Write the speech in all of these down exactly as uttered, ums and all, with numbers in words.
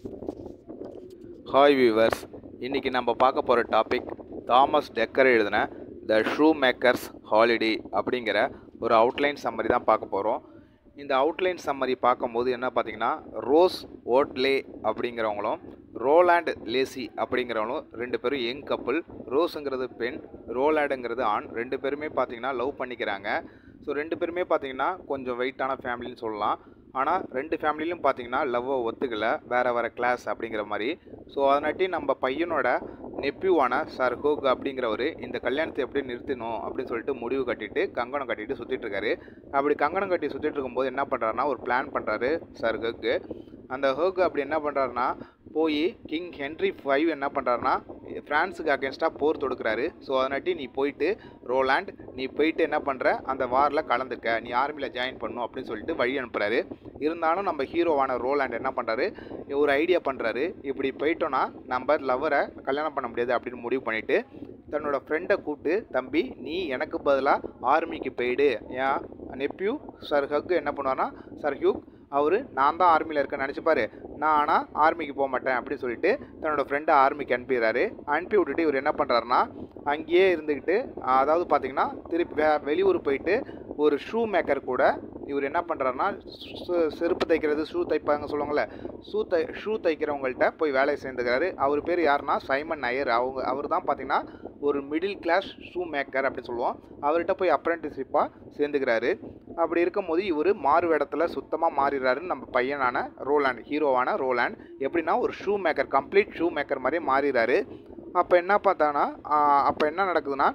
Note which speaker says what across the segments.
Speaker 1: Hi viewers, இன்றைக்கி நம்ம பார்க்க போகிற டாபிக் தாமஸ் டெக்கர் எழுதின த ஷூ மேக்கர்ஸ் ஹாலிடே அப்படிங்கிற ஒரு அவுட்லைன் சம்மரி தான் பார்க்க போகிறோம். இந்த அவுட்லைன் சம்மரி பார்க்கும்போது என்ன பார்த்தீங்கன்னா, ரோஸ் ஓட்லே அப்படிங்கிறவங்களும் ரோலாண்ட் லேசி அப்படிங்கிறவங்களும் ரெண்டு பேரும் யங் கப்புள். ரோஸுங்கிறது பெண், ரோலாண்டுங்கிறது ஆண். ரெண்டு பேருமே பார்த்தீங்கன்னா லவ் பண்ணிக்கிறாங்க. ஸோ ரெண்டு பேருமே பார்த்தீங்கன்னா கொஞ்சம் வெயிட்டான ஃபேமிலின்னு சொல்லலாம். ஆனால் ரெண்டு ஃபேமிலியிலும் பார்த்தீங்கன்னா லவ்வை ஒத்துக்கலை, வேறு வேறு கிளாஸ் அப்படிங்கிற மாதிரி. ஸோ அதனாட்டி நம்ம பையனோட நெப்பியூவான சார் ஹோக் அப்படிங்கிறவர் இந்த கல்யாணத்தை எப்படி நிறுத்தணும் அப்படின்னு சொல்லிட்டு முடிவு கட்டிட்டு கங்கணம் கட்டிட்டு சுற்றிட்டு இருக்காரு. அப்படி கங்கணம் கட்டி சுற்றிட்டு இருக்கும்போது என்ன பண்ணுறாருனா, ஒரு பிளான் பண்ணுறாரு சார் ஹோக்கு. அந்த ஹோக் அப்படி என்ன பண்ணுறாருனா, போய் கிங் ஹென்ரி ஃபைவ் என்ன பண்ணுறாருனா ஃப்ரான்ஸுக்கு அகேன்ஸ்டாக போர் தொடுக்கிறாரு. ஸோ அதனாட்டி நீ போயிட்டு ரோலாண்ட், நீ போயிட்டு என்ன பண்ணுற, அந்த வாரில் கலந்துக்க, நீ ஆர்மியில் ஜாயின் பண்ணணும் அப்படின்னு சொல்லிட்டு வழி அனுப்புகிறாரு. இருந்தாலும் நம்ம ஹீரோவான ரோலாண்ட் என்ன பண்ணுறாரு, ஒரு ஐடியா பண்ணுறாரு. இப்படி போயிட்டோன்னா நம்ம லவ்வரை கல்யாணம் பண்ண முடியாது அப்படின்னு முடிவு பண்ணிவிட்டு தன்னோட ஃப்ரெண்டை கூப்பிட்டு, தம்பி நீ எனக்கு பதிலாக ஆர்மிக்கு போயிடு. ஏன் நெப்பியூ சர் ஹக் என்ன பண்ணுவார்னா, சர் ஹியூக் அவர் நான் தான் ஆர்மியில் இருக்கேன்னு நினச்சிப்பாரு. நான் ஆனால் ஆர்மிக்கு போக மாட்டேன் அப்படின்னு சொல்லிட்டு தன்னோட ஃப்ரெண்டை ஆர்மிக்கு அனுப்பிடுறாரு. அனுப்பி விட்டுட்டு இவர் என்ன பண்ணுறாருனா, அங்கேயே இருந்துக்கிட்டு, அதாவது பார்த்திங்கன்னா திருப்பி வெளியூர் போயிட்டு ஒரு ஷூ மேக்கர் கூட இவர் என்ன பண்ணுறாருனா, செருப்பு தைக்கிறது, ஷூ தைப்பாங்க சொல்லுவாங்கள்ல, ஷூ தை ஷூ தைக்கிறவங்கள்ட்ட போய் வேலையை சேர்ந்துக்கிறாரு. அவர் பேர் யாருன்னா சைமன் ஐயர். அவங்க அவர் தான் பார்த்திங்கன்னா ஒரு மிடில் கிளாஸ் ஷூ மேக்கர் அப்படின்னு சொல்லுவோம். அவர்கிட்ட போய் அப்ரெண்டிஸ்ஷிப்பாக சேர்ந்துக்கிறாரு. அப்படி இருக்கும்போது இவர் மாறு இடத்துல சுத்தமாக மாறிடுறாருன்னு நம்ம பையனான ரோலாண்ட், ஹீரோவான ரோலாண்ட் எப்படின்னா ஒரு shoemaker, complete shoemaker மாதிரியே மாறிடுறாரு. அப்போ என்ன பார்த்தானா, அப்போ என்ன நடக்குதுன்னா,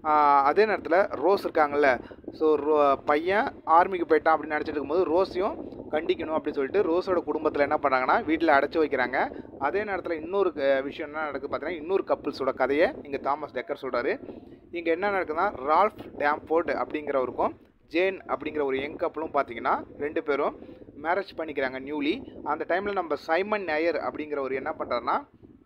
Speaker 1: அதே நேரத்தில் ரோஸ் இருக்காங்கல்ல, ஸோ ரோ பையன் ஆர்மிக்கு போயிட்டான் அப்படின்னு நினச்சிட்டு இருக்கும்போது ரோஸையும் கண்டிக்கணும் அப்படின்னு சொல்லிட்டு ரோஸோட குடும்பத்தில் என்ன பண்ணுறாங்கன்னா வீட்டில் அடைச்சி வைக்கிறாங்க. அதே நேரத்தில் இன்னொரு விஷயம் என்ன நடக்குது பார்த்தீங்கன்னா, இன்னொரு கப்புள்ஸோட கதையை இங்கே தாமஸ் டெக்கர் சொல்கிறாரு. இங்கே என்ன நடக்குதுன்னா, ரால்ஃப் டேம்ஃபோர்ட் அப்படிங்கிறவருக்கும் ஜேன் அப்படிங்கிற ஒரு யங் கப்பலும் பார்த்தீங்கன்னா ரெண்டு பேரும் மேரேஜ் பண்ணிக்கிறாங்க நியூலி. அந்த டைமில் நம்ம சைமன் ஐயர் அப்படிங்கிறவர் என்ன பண்ணுறாருன்னா,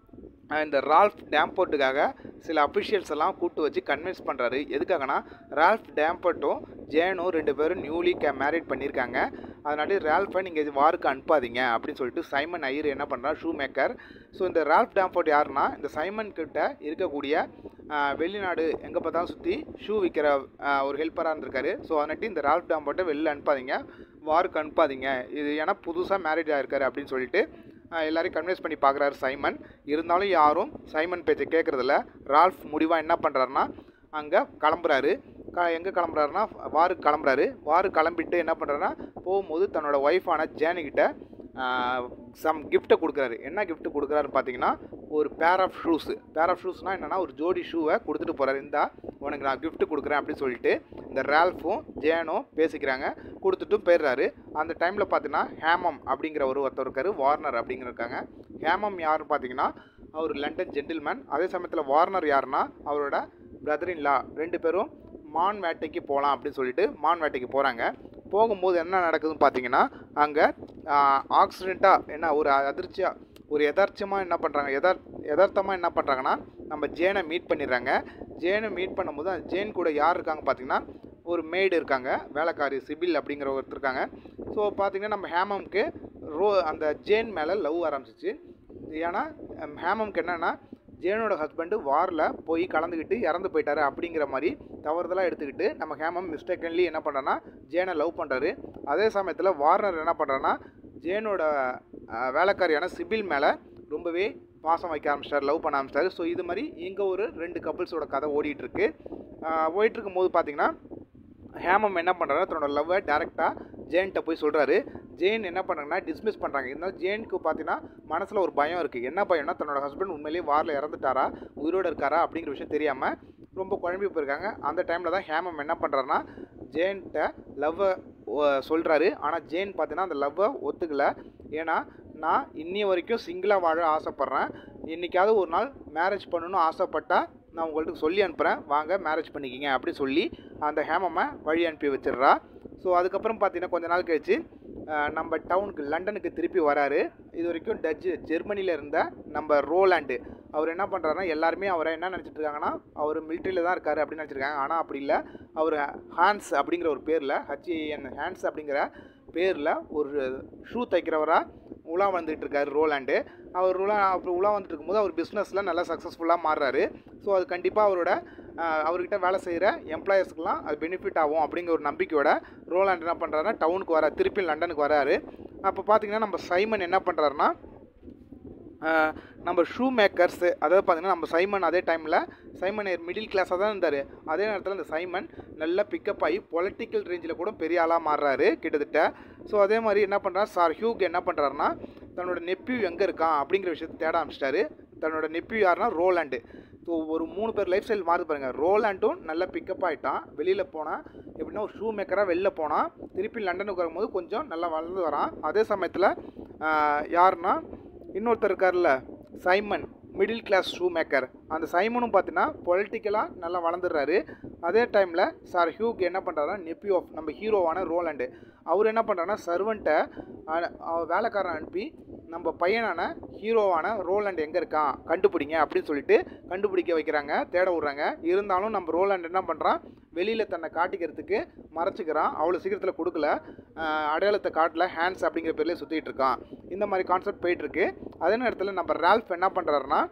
Speaker 1: இந்த ரால்ஃப் டேம்போர்ட்டுக்காக சில அஃபிஷியல்ஸ் எல்லாம் கூப்பிட்டு வச்சு கன்வின்ஸ் பண்ணுறாரு. எதுக்காகனா, ரால்ஃப் டேம்போர்ட்டும் ஜேனும் ரெண்டு பேரும் நியூலி கே மேரிட் பண்ணியிருக்காங்க. அதனால ரால்ஃபை நீங்கள் வாருக்கு அனுப்பாதீங்க அப்படின்னு சொல்லிட்டு சைமன் ஐயர் என்ன பண்ணுறாரு, ஷூ மேக்கர். ஸோ இந்த ரால்ஃப் டேம்போர்ட் யாருன்னா, இந்த சைமன் கிட்ட இருக்கக்கூடிய வெளிநாடு எங்கே பார்த்தாலும் சுற்றி ஷூ விற்கிற ஒரு ஹெல்ப்பராக இருந்திருக்காரு. ஸோ அதனாட்டி இந்த ரால்ஃப் டேம்போர்ட்டை வெளில அனுப்பாதீங்க, வாருக்கு அனுப்பாதீங்க, இது ஏன்னா புதுசாக மேரேஜ் ஆகிருக்காரு அப்படின்னு சொல்லிட்டு எல்லாரையும் கன்வின்ஸ் பண்ணி பார்க்குறாரு சைமன். இருந்தாலும் யாரும் சைமன் பேச்சை கேட்குறதில்ல. ரால்ஃப் முடிவாக என்ன பண்ணுறாருனா, அங்கே கிளம்புறாரு. க எங்கே கிளம்புறாருனா, வாருக்கு கிளம்புறாரு. வாரு கிளம்பிட்டு என்ன பண்ணுறாருனா, போகும்போது தன்னோட ஒய்ஃபான ஜேனுக்கிட்ட சம் கிஃப்ட்டை கொடுக்குறாரு. என்ன கிஃப்ட் கொடுக்குறாருன்னு பார்த்தீங்கன்னா, ஒரு pair of shoes. Pair of ஷூஸ்னால் என்னென்னா, ஒரு ஜோடி ஷூவை கொடுத்துட்டு போகிறாரு. இந்தா உனக்கு நான் கிஃப்ட் கொடுக்குறேன் அப்படின்னு சொல்லிட்டு இந்த ரால்ஃபும் ஜேனும் பேசிக்கிறாங்க, கொடுத்துட்டும் போயிடுறாரு. அந்த டைமில் பார்த்தீங்கன்னா ஹேமம் அப்படிங்கிற ஒரு ஒருத்தர் இருக்கார், வார்னர் அப்படிங்கிற இருக்காங்க. ஹேமம் யாருன்னு பார்த்தீங்கன்னா அவர் லண்டன் ஜென்டில்மேன். அதே சமயத்தில் வார்னர் யாருன்னா அவரோட பிரதர் இன் லா. ரெண்டு பேரும் மான் வேட்டைக்கு போகலாம் அப்படின்னு சொல்லிட்டு மான் வேட்டைக்கு போகிறாங்க. போகும்போது என்ன நடக்குதுன்னு பார்த்தீங்கன்னா, அங்கே ஆக்சிடெண்ட்டாக என்ன ஒரு அதிர்ச்சியாக ஒரு எதார்த்தமாக என்ன பண்ணுறாங்க எதார் எதார்த்தமாக என்ன பண்ணுறாங்கன்னா, நம்ம ஜேனை மீட் பண்ணிடுறாங்க. ஜேனை மீட் பண்ணும்போது அந்த ஜேன் கூட யார் இருக்காங்க பார்த்தீங்கன்னா, ஒரு மெய்டு இருக்காங்க, வேலைக்காரி சிபில் அப்படிங்கிற ஒருத்தர் இருக்காங்க. ஸோ பார்த்திங்கன்னா நம்ம ஹேமம்க்கு ரோ அந்த ஜேன் மேலே லவ் ஆரம்பிச்சிச்சு. ஏன்னா ஹேமம்க்கு என்னென்னா, ஜேனோட ஹஸ்பண்டு வாரில் போய் கலந்துக்கிட்டு இறந்து போயிட்டாரு அப்படிங்கிற மாதிரி தவறுதலாக எடுத்துக்கிட்டு நம்ம ஹேமம் மிஸ்டேக்கன்லி என்ன பண்ணுறேன்னா ஜேனை லவ் பண்ணுறாரு. அதே சமயத்தில் வார்னர் என்ன பண்ணுறான்னா, ஜேனோட வேலைக்காரியான சிபில் மேலே ரொம்பவே பாசம் வைக்க ஆரம்பிச்சிட்டார், லவ் பண்ண ஆரம்பிச்சிட்டாரு. ஸோ இது மாதிரி இங்கே ஒரு ரெண்டு கப்புள்ஸோட கதை ஓடிட்டுருக்கு. ஓடிட்டுருக்கும் போது பார்த்திங்கன்னா ஹேமம் என்ன பண்ணுறாரு, தன்னோட லவ்வை டேரெக்டாக ஜேன்கிட்ட போய் சொல்கிறாரு. ஜேன் என்ன பண்ணுறாங்கன்னா டிஸ்மிஸ் பண்ணுறாங்க. இருந்தாலும் ஜேனுக்கு பார்த்தீங்கன்னா மனசில் ஒரு பயம் இருக்குது. என்ன பயம்னா, தன்னோட ஹஸ்பண்ட் உண்மையிலேயே வாரில் இறந்துட்டாரா, உயிரோடு இருக்காரா அப்படிங்கிற விஷயம் தெரியாமல் ரொம்ப குழம்பி போயிருக்காங்க. அந்த டைமில் தான் ஹேமம் என்ன பண்ணுறாருனா, ஜேன்கிட்ட லவ்வை சொல்கிறாரு. ஆனால் ஜேன் பார்த்தீங்கன்னா அந்த லவ்வை ஒத்துக்கலை. ஏன்னா நான் இன்னி வரைக்கும் சிங்கிளாக வாழ ஆசைப்பட்றேன், இன்றைக்காவது ஒரு நாள் மேரேஜ் பண்ணணும்னு ஆசைப்பட்டால் நான் உங்களுக்கு சொல்லி அனுப்புகிறேன், வாங்க மேரேஜ் பண்ணிக்கிங்க அப்படி சொல்லி அந்த ஹேமம்மை வழி அனுப்பி வச்சிடுறா. ஸோ அதுக்கப்புறம் பார்த்தீங்கன்னா கொஞ்ச நாள் கழிச்சு நம்ம டவுனுக்கு லண்டனுக்கு திருப்பி வராரு. இது வரைக்கும் டச்சு ஜெர்மனியில் இருந்த நம்ம ரோலாண்டு அவர் என்ன பண்ணுறாருன்னா, எல்லாருமே அவரை என்ன நினச்சிட்டு இருக்காங்கன்னா, அவர் மிலிட்ரியில் தான் இருக்கார் அப்படின்னு நினச்சிருக்காங்க. ஆனால் அப்படி இல்லை, அவர் ஹான்ஸ் அப்படிங்கிற ஒரு பேரில், ஹச்ஏஎன் ஹான்ஸ் அப்படிங்கிற பேரில் ஒரு ஷூ தைக்கிறவராக உலா வந்துட்டு இருக்காரு ரோலாண்டு. அவர் உலா அப்புறம் உலா வந்துட்டு இருக்கும்போது அவர் பிஸ்னஸில் நல்லா சக்ஸஸ்ஃபுல்லாக மாறுறாரு. ஸோ அது கண்டிப்பாக அவரோட அவர்கிட்ட வேலை செய்கிற எம்ப்ளாயர்ஸ்க்குலாம் அது பெனிஃபிட் ஆகும் அப்படிங்கிற ஒரு நம்பிக்கையோட ரோலாண்ட் என்ன பண்ணுறாருன்னா டவுனுக்கு வர திருப்பி லண்டனுக்கு வராரு. அப்போ பார்த்தீங்கன்னா நம்ம சைமன் என்ன பண்ணுறாருன்னா நம்ம ஷூ மேக்கர்ஸு, அதாவது பார்த்திங்கன்னா நம்ம சைமன் அதே டைமில் சைமன் மிடில் கிளாஸாக தான் இருந்தார். அதே நேரத்தில் அந்த சைமன் நல்லா பிக்கப் ஆகி பொலிட்டிக்கல் ரேஞ்சில் கூட பெரிய ஆளாக மாறுறாரு கிட்டத்தட்ட. ஸோ அதே மாதிரி என்ன பண்ணுறாரு சார் ஹியூக் என்ன பண்ணுறாருன்னா தன்னோட நெப்பியூ எங்கே இருக்கான் அப்படிங்கிற விஷயத்தை தேட ஆரம்பிச்சிட்டாரு. தன்னோட நெப்பியூ யாருன்னா ரோலாண்டு. ஸோ ஒரு மூணு பேர் லைஃப் ஸ்டைல் மாறுது பாருங்கள். ரோலாண்டும் நல்லா பிக்கப் ஆகிட்டான். வெளியில் போனால் எப்படின்னா ஒரு ஷூ மேக்கராக வெளில போனால் திருப்பி லண்டனுக்கு வரும்போது கொஞ்சம் நல்லா வளர்ந்து வரான். அதே சமயத்தில் யாருன்னா இன்னொருத்தர் இருக்கார்ல Simon, middle class shoemaker. அந்த சைமனும் பார்த்தீங்கன்னா பொலிட்டிக்கலாக நல்லா வளர்ந்துடுறாரு. அதே டைமில் சார் ஹியூக் என்ன பண்ணுறாருன்னா நெப்பியூ ஆஃப் நம்ம ஹீரோவான ரோலாண்டு அவர் என்ன பண்ணுறாருன்னா சர்வெண்ட்டை வேலைக்காரன் அனுப்பி நம்ம பையனான ஹீரோவான ரோலாண்ட் எங்கே இருக்கான் கண்டுபிடிங்க அப்படின்னு சொல்லிட்டு கண்டுபிடிக்க வைக்கிறாங்க, தேட விட்றாங்க. இருந்தாலும் நம்ம ரோலாண்ட் என்ன பண்ணுறான் வெளியில் தன்னை காட்டிக்கிறதுக்கு மறைச்சிக்கிறான். அவ்வளோ சீக்கிரத்தில் கொடுக்கல, அடையாளத்தை காட்டல, ஹேண்ட்ஸ் அப்படிங்கிற பேர்லேயே சுற்றிட்டு இருக்கான். இந்த மாதிரி கான்செப்ட் போயிட்டுருக்கு. அதே நேரத்தில் நம்ம ரால்ஃப் என்ன பண்ணுறாருன்னா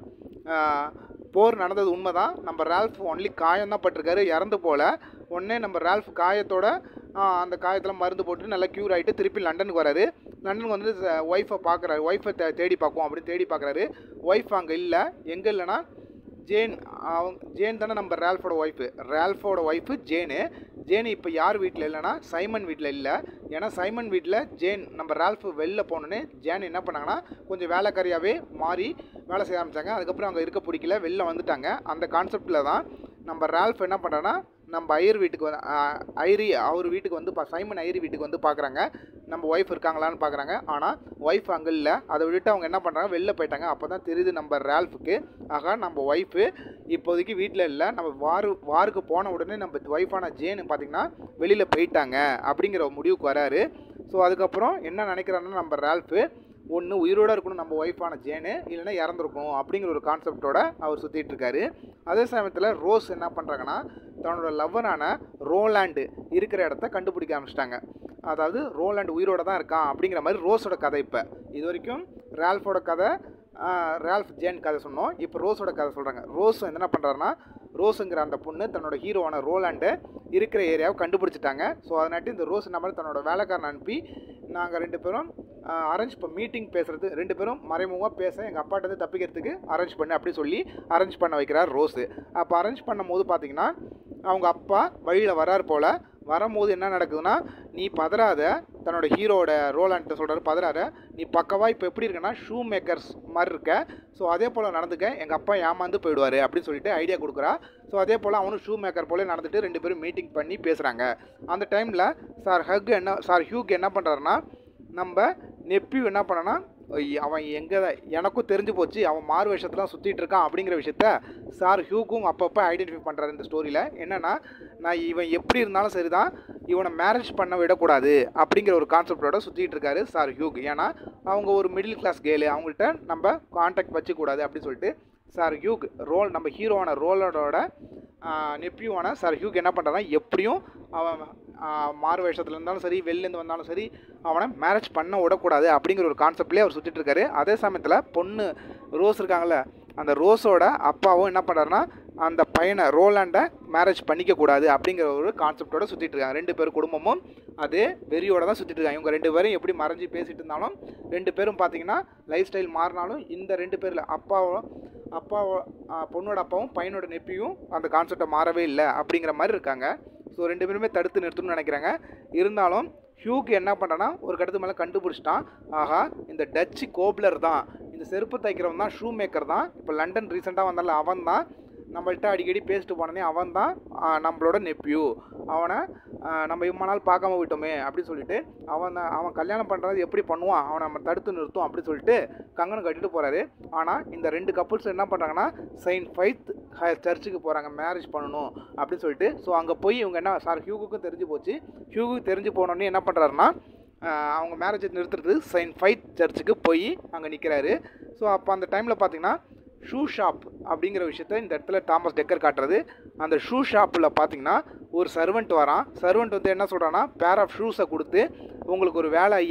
Speaker 1: போர் நடந்தது உண்மை தான், நம்ம ரால்ஃப் ஒன்லி காயம் தான் பட்டிருக்காரு, இறந்து போல. உடனே நம்ம ரால்ஃப் காயத்தோட அந்த காயத்தில் மருந்து போட்டு நல்லா க்யூர் ஆகிட்டு திருப்பி லண்டனுக்கு வராரு. லண்டனுக்கு வந்து ஒய்ஃபை பார்க்குறாரு, ஒய்ஃபை தே தேடி பார்க்கும் அப்படின்னு தேடி பார்க்குறாரு. ஒய்ஃப் அங்கே இல்லை. எங்கே இல்லைன்னா ஜேன், அவங்க ஜேன் தானே நம்ம ரால்ஃபோட ஒய்ஃபு. ரால்ஃபோட ஒய்ஃபு ஜேனு. ஜேன் இப்போ யார் வீட்டில் இல்லைன்னா சைமன் வீட்டில் இல்லை. ஏன்னா சைமன் வீட்டில் ஜேன் நம்ம ரால்ஃப் வெளில போனோன்னே ஜேன் என்ன பண்ணாங்கன்னா கொஞ்சம் வேலைக்காரியாகவே மாறி வேலை செய்ய ஆரம்பித்தாங்க. அதுக்கப்புறம் அங்கே இருக்க பிடிக்கல, வெளில வந்துட்டாங்க. அந்த கான்செப்டில் தான் நம்ம ரால்ஃப் என்ன பண்ணுறான்னா நம்ம ஐயர் வீட்டுக்கு வந்து ஐரி அவர் வீட்டுக்கு வந்து பா சைமன் ஐரி வீட்டுக்கு வந்து பார்க்குறாங்க, நம்ம ஒய்ஃப் இருக்காங்களான்னு பார்க்குறாங்க. ஆனால் ஒய்ஃப் அங்கே இல்லை. அதை விட்டுட்டு அவங்க என்ன பண்ணுறாங்க வெளில போயிட்டாங்க. அப்போ தான் தெரியுது நம்ம ரால்ஃபுக்கு, ஆகா நம்ம ஒய்ஃபு இப்போதைக்கு வீட்டில் இல்லை, நம்ம வாரு வாருக்கு போன உடனே நம்ம ஒய்ஃபான ஜேனு பார்த்திங்கன்னா வெளியில் போயிட்டாங்க அப்படிங்கிற முடிவுக்கு வராரு. ஸோ அதுக்கப்புறம் என்ன நினைக்கிறாருன்னா நம்ம ரால்ஃபு ஒன்று உயிரோடு இருக்கணும் நம்ம ஒய்ஃபான ஜேனு, இல்லைன்னா இறந்துருக்கணும் அப்படிங்கிற ஒரு கான்செப்டோட அவர் சுற்றிட்டு இருக்காரு. அதே சமயத்தில் ரோஸ் என்ன பண்ணுறாங்கன்னா தன்னோட லவ்வரான ரோலாண்டு இருக்கிற இடத்த கண்டுபிடிக்க ஆரம்பிச்சிட்டாங்க. அதாவது ரோலாண்டு உயிரோடு தான் இருக்கான் அப்படிங்கிற மாதிரி ரோஸோட கதை. இப்போ இது வரைக்கும் ரால்ஃபோட கதை, ரால்ஃப் ஜேன் கதை சொன்னோம். இப்போ ரோஸோட கதை சொல்கிறாங்க. ரோஸ் என்ன பண்ணுறாருன்னா ரோஸுங்கிற அந்த பொண்ணு தன்னோட ஹீரோவான ரோலாண்டு இருக்கிற ஏரியாவை கண்டுபிடிச்சிட்டாங்க. ஸோ அதனாட்டி இந்த ரோஸ் என்ன பண்ணி தன்னோட வேலைக்காரன் அனுப்பி நாங்கள் ரெண்டு பேரும் அரேஞ்ச் இப்போ மீட்டிங் பேசுகிறது, ரெண்டு பேரும் மறைமுகமாக பேச எங்கள் அப்பாட்டேருந்து தப்பிக்கிறதுக்கு அரேஞ்ச் பண்ணு அப்படி சொல்லி அரேஞ்ச் பண்ண வைக்கிறார் ரோஸு. அப்போ அரேஞ்ச் பண்ணும் போது பார்த்திங்கன்னா அவங்க அப்பா வழியில் வராரு போல். வரும்போது என்ன நடக்குதுன்னா நீ பதறாத, தன்னோட ஹீரோட ரோலாண்ட்ட சொல்கிறாரு பதறாத, நீ பக்கவாக இப்போ எப்படி இருக்குன்னா ஷூ மேக்கர்ஸ் மாதிரி இருக்க, ஸோ அதே போல் நடந்துக்க, எங்கள் அப்பா ஏமாந்து போயிடுவார் அப்படின்னு சொல்லிட்டு ஐடியா கொடுக்குறா. ஸோ அதே போல் அவனும் ஷூ மேக்கர் போல நடந்துட்டு ரெண்டு பேரும் மீட்டிங் பண்ணி பேசுகிறாங்க. அந்த டைமில் சார் ஹக் என்ன சார் ஹியூக் என்ன பண்ணுறாருன்னா நம்ம நெப்பியூ என்ன பண்ணனா அவன் எங்கே எனக்கும் தெரிஞ்சு போச்சு, அவன் மாறு வேஷத்துலாம் சுற்றிட்டு இருக்கான் அப்படிங்கிற விஷயத்த சார் ஹியூக்கும் அப்பப்போ ஐடென்டிஃபை பண்ணுறாரு இந்த ஸ்டோரியில். என்னென்னா நான் இவன் எப்படி இருந்தாலும் சரி தான் இவனை மேரேஜ் பண்ண விடக்கூடாது அப்படிங்கிற ஒரு கான்செப்டோட சுற்றிட்டு இருக்காரு சார் ஹியூக். ஏன்னா அவங்க ஒரு மிடில் கிளாஸ் கேலு, அவங்கள்ட்ட நம்ம கான்டாக்ட் வச்சுக்கூடாது அப்படின்னு சொல்லிட்டு சார் ஹியூக் ரோல் நம்ம ஹீரோவான ரோலோட நெப்பியூவான சார் ஹியூக் என்ன பண்ணுறான்னா எப்படியும் அவன் மாறு வேஷத்தில் இருந்தாலும் சரி வெளிலேருந்து வந்தாலும் சரி அவனை மேரேஜ் பண்ண விடக்கூடாது அப்படிங்கிற ஒரு கான்செப்ட்லேயே அவர் சுற்றிட்டு இருக்காரு. அதே சமயத்தில் பொண்ணு ரோஸ் இருக்காங்கள்ல, அந்த ரோஸோட அப்பாவும் என்ன பண்ணுறாருன்னா அந்த பையனை ரோலாண்டை மேரேஜ் பண்ணிக்கக்கூடாது அப்படிங்கிற ஒரு கான்செப்டோட சுற்றிட்டு இருக்காங்க. ரெண்டு பேர் குடும்பமும் அதே வெறியோட தான் சுற்றிட்டு இருக்காங்க. இவங்க ரெண்டு பேரும் எப்படி மறைஞ்சி பேசிகிட்டு இருந்தாலும் ரெண்டு பேரும் பார்த்தீங்கன்னா லைஃப் ஸ்டைல் மாறினாலும் இந்த ரெண்டு பேரில் அப்பாவும் அப்பாவோ பொண்ணோட அப்பாவும் பையனோட நெப்பியும் அந்த கான்செப்டை மாறவே இல்லை அப்படிங்கிற மாதிரி இருக்காங்க. ஸோ ரெண்டு பேருமே தடுத்து நிறுத்தணும்னு நினைக்கிறாங்க. இருந்தாலும் ஹியூக்கு என்ன பண்ணுறான்னா ஒரு கட்டத்து மேலே கண்டுபிடிச்சிட்டான், ஆகா இந்த டச்சு கோப்லர் தான், இந்த செருப்பு தைக்கிறவன் தான், ஷூ மேக்கர் தான், இப்போ லண்டன் ரீசெண்டாக வந்தால அவன் தான், நம்மள்கிட்ட அடிக்கடி பேசிட்டு போனே அவன் தான் நம்மளோட நெப்பியூ, அவனை நம்ம இவ்வளோ நாள் பார்க்காம விட்டோமே அப்படின்னு சொல்லிட்டு அவன் அவன் கல்யாணம் பண்ணுறது எப்படி பண்ணுவான், அவனை நம்ம தடுத்து நிறுத்தும் அப்படின்னு சொல்லிட்டு கங்கணம் கட்டிட்டு போகிறாரு. ஆனால் இந்த ரெண்டு கப்புள்ஸ் என்ன பண்ணுறாங்கன்னா செயின்ட் ஃபைத் சர்ச்சுக்கு போகிறாங்க மேரேஜ் பண்ணணும் அப்படின்னு சொல்லிட்டு. ஸோ அங்கே போய் இவங்க என்ன சார் ஹியூகுக்கும் தெரிஞ்சு போச்சு. ஹியூகுக்கு தெரிஞ்சு போனோடனே என்ன பண்ணுறாருன்னா அவங்க மேரேஜை நிறுத்துறது செயின்ட் ஃபைத் சர்ச்சுக்கு போய் அங்கே நிற்கிறாரு. ஸோ அப்போ அந்த டைமில் பார்த்தீங்கன்னா ஷூ ஷாப் அப்படிங்கிற விஷயத்த இந்த இடத்துல தாமஸ் டெக்கர் காட்டுறது. அந்த ஷூ ஷாப்பில் பார்த்தீங்கன்னா ஒரு சர்வெண்ட் வரான். சர்வெண்ட் வந்து என்ன சொல்கிறான்னா பேர் ஆஃப் ஷூஸை கொடுத்து உங்களுக்கு ஒரு வேலை ஐயா,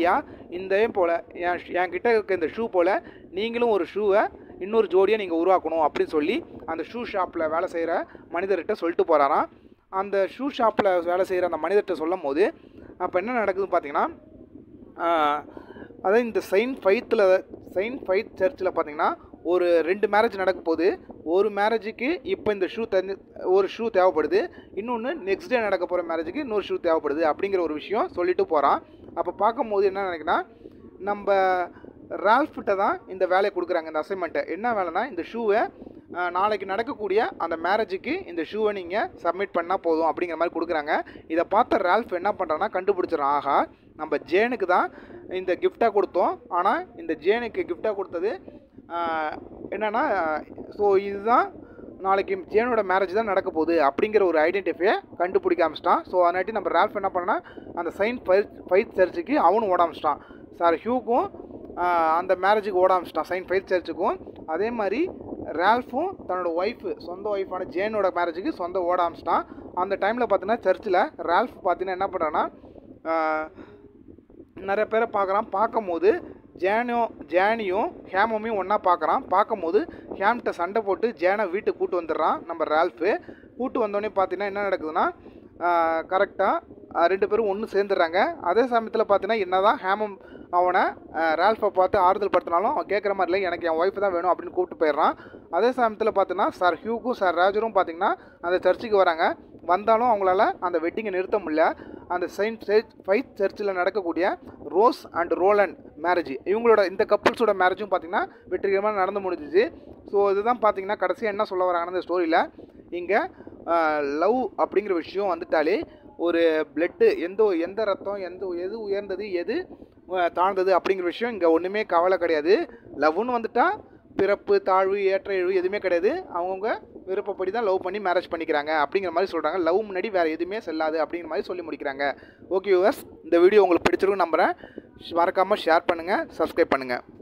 Speaker 1: இதே போல் என் என்கிட்ட இருக்க இந்த ஷூ போல் நீங்களும் ஒரு ஷூவை இன்னொரு ஜோடியை நீங்கள் உருவாக்கணும் அப்படின்னு சொல்லி அந்த ஷூ ஷாப்பில் வேலை செய்கிற மனிதர்கிட்ட சொல்லிட்டு போகிறாராம். அந்த ஷூ ஷாப்பில் வேலை செய்கிற அந்த மனிதர்கிட்ட சொல்லும் போது அப்போ என்ன நடக்குதுன்னு பார்த்தீங்கன்னா, அதாவது இந்த செயின்ட் ஃபைத்தில் செயின்ட் ஃபைத் சர்ச்சில் பார்த்தீங்கன்னா ஒரு ரெண்டு மேரேஜ் நடக்க போகுது. ஒரு மேரேஜுக்கு இப்போ இந்த ஷூ தந்து ஒரு ஷூ தேவைப்படுது, இன்னொன்று நெக்ஸ்ட் டே நடக்க போகிற மேரேஜுக்கு இன்னொரு ஷூ தேவைப்படுது அப்படிங்கிற ஒரு விஷயம் சொல்லிட்டு போகிறான். அப்போ பார்க்கும்போது என்ன நினைக்கிறேன்னா, நம்ம ரால்ஃப்கிட்ட தான் இந்த வேலையை கொடுக்குறாங்க. இந்த அசைன்மெண்ட்டை என்ன வேலைன்னா, இந்த ஷூவை நாளைக்கு நடக்கக்கூடிய அந்த மேரேஜுக்கு இந்த ஷூவை நீங்கள் சப்மிட் பண்ணால் போதும் அப்படிங்கிற மாதிரி கொடுக்குறாங்க. இதை பார்த்த ரால்ஃப் என்ன பண்ணுறான்னா கண்டுபிடிச்சிடறான், ஆஹா நம்ம ஜேனுக்கு தான் இந்த கிஃப்டாக கொடுத்தோம், ஆனால் இந்த ஜேனுக்கு கிஃப்டாக கொடுத்தது என்னென்னா, ஸோ இதுதான் நாளைக்கு ஜேனோட மேரேஜ் தான் நடக்க போகுது அப்படிங்கிற ஒரு ஐடென்டிஃபையை கண்டுபிடிக்க ஆரம்பிச்சிட்டான். ஸோ அதனாட்டி நம்ம ரால்ஃப் என்ன பண்ணா அந்த செயின்ட் ஃபைத் ஃபைத் சர்ச்சுக்கு அவனும் ஓட ஆரம்பிச்சிட்டான். சார் ஹியூக்கும் அந்த மேரேஜுக்கு ஓட ஆரம்பிச்சிட்டான், செயின்ட் ஃபைத் சர்ச்சுக்கும். அதே மாதிரி ரால்ஃபும் தன்னோட ஒய்ஃபு சொந்த ஒய்ஃபான ஜேனோட மேரேஜுக்கு சொந்த ஓட ஆரம்பிச்சிட்டான். அந்த டைமில் பார்த்தீங்கன்னா சர்ச்சில் ரால்ஃப் பார்த்தீங்கன்னா என்ன பண்ணுறான்னா நிறைய பேரை பார்க்குறான். பார்க்கும்போது ஜேனோ ஜேனியும் ஹேமமையும் ஒன்றா பார்க்குறான். பார்க்கும்போது ஹேம்கிட்ட சண்டை போட்டு ஜேனை வீட்டுக்கு கூட்டு வந்துடுறான் நம்ம ரால்ஃபு. கூட்டு வந்தோடனே பார்த்தீங்கன்னா என்ன நடக்குதுன்னா, கரெக்டாக ரெண்டு பேரும் ஒன்று சேர்ந்துடுறாங்க. அதே சமயத்தில் பார்த்தீங்கன்னா என்ன தான் ஹேமம் அவனை ரால்ஃபை பார்த்து ஆறுதல் படுத்தினாலும் அவன் கேட்குற மாதிரி இல்லை, எனக்கு என் ஒய்ஃப் தான் வேணும் அப்படின்னு கூப்பிட்டு போயிடுறான். அதே சமயத்தில் பார்த்தீங்கன்னா சார் ஹியூக்கும் சார் ராஜரும் பார்த்தீங்கன்னா அந்த சர்ச்சுக்கு வராங்க. வந்தாலும் அவங்களால அந்த வெட்டிங்கை நிறுத்த முடியல. அந்த செயின்ட் ஃபைத் சர்ச்சில் நடக்கக்கூடிய ரோஸ் அண்ட் ரோலண்ட் மேரேஜ், இவங்களோட இந்த கப்புள்ஸோட மேரேஜும் பார்த்திங்கன்னா வெற்றிகரமாக நடந்து முடிஞ்சிச்சு. ஸோ இதுதான் பார்த்திங்கன்னா கடைசியாக என்ன சொல்ல வராங்கன்னா இந்த ஸ்டோரியில், இங்கே லவ் அப்படிங்கிற விஷயம் வந்துட்டாலே ஒரு பிளட்டு எந்த எந்த ரத்தம் எந்த எது உயர்ந்தது எது தாழ்ந்தது அப்படிங்கிற விஷயம் இங்கே ஒன்றுமே கவலை கிடையாது. லவ்னு வந்துட்டால் பிறப்பு தாழ்வு ஏற்ற இழிவு எதுவுமே கிடையாது, அவங்கவுங்க விருப்பப்படி தான் லவ் பண்ணி மேரேஜ் பண்ணிக்கிறாங்க அப்படிங்கிற மாதிரி சொல்கிறாங்க. லவ் முன்னாடி வேறு எதுவுமே செல்லாது அப்படிங்கிற மாதிரி சொல்லி முடிக்கிறாங்க. ஓகே வியூவர்ஸ், இந்த வீடியோ உங்களுக்கு பிடிச்சிருக்குன்னு நம்புகிறேன். மறக்காமல் ஷேர் பண்ணுங்கள், சப்ஸ்கிரைப் பண்ணுங்கள்.